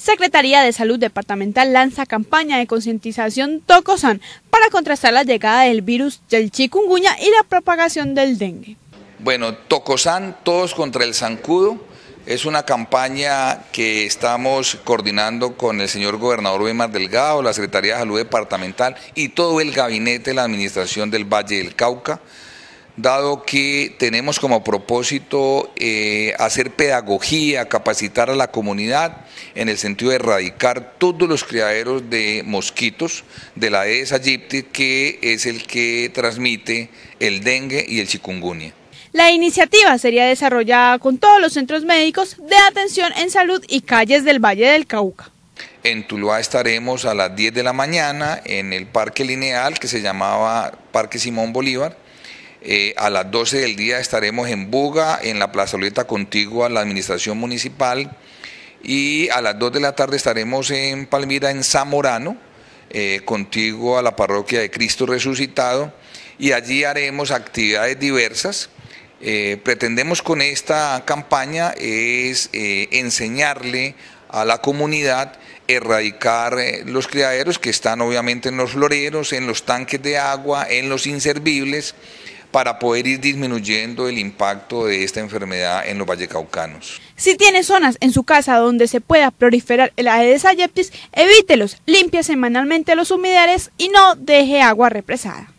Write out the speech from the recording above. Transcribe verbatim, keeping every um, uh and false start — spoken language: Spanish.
Secretaría de Salud Departamental lanza campaña de concientización Tocosan para contrastar la llegada del virus del chikungunya y la propagación del dengue. Bueno, Tocosan, todos contra el zancudo, es una campaña que estamos coordinando con el señor gobernador Weimar Delgado, la Secretaría de Salud Departamental y todo el gabinete de la administración del Valle del Cauca, dado que tenemos como propósito eh, hacer pedagogía, capacitar a la comunidad en el sentido de erradicar todos los criaderos de mosquitos de la Aedes aegypti, que es el que transmite el dengue y el chikungunya. La iniciativa sería desarrollada con todos los centros médicos de atención en salud y calles del Valle del Cauca. En Tuluá estaremos a las diez de la mañana en el Parque Lineal, que se llamaba Parque Simón Bolívar. Eh, a las doce del día estaremos en Buga, en la plazoleta contigua a la administración municipal, y a las dos de la tarde estaremos en Palmira, en Zamorano, eh, contiguo a la parroquia de Cristo Resucitado, y allí haremos actividades diversas. Eh, pretendemos con esta campaña es eh, enseñarle a la comunidad, erradicar eh, los criaderos que están obviamente en los floreros, en los tanques de agua, en los inservibles, para poder ir disminuyendo el impacto de esta enfermedad en los vallecaucanos. Si tiene zonas en su casa donde se pueda proliferar el Aedes aegypti, evítelos, limpie semanalmente los humedales y no deje agua represada.